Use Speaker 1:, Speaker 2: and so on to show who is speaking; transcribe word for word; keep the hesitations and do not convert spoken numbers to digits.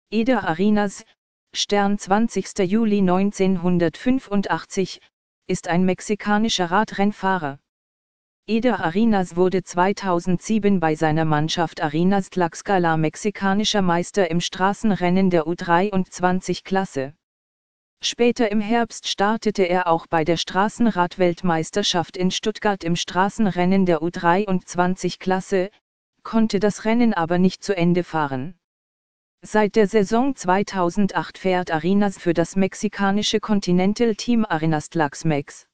Speaker 1: Eder Arenas, Stern zwanzigster Juli neunzehnhundertfünfundachtzig, ist ein mexikanischer Radrennfahrer. Eder Arenas wurde zweitausendsieben bei seiner Mannschaft Arenas Tlaxcala mexikanischer Meister im Straßenrennen der U dreiundzwanzig-Klasse. Später im Herbst startete er auch bei der Straßenradweltmeisterschaft in Stuttgart im Straßenrennen der U dreiundzwanzig-Klasse, konnte das Rennen aber nicht zu Ende fahren. Seit der Saison zweitausendacht fährt Arenas für das mexikanische Continental Team Arenas Tlaxmex.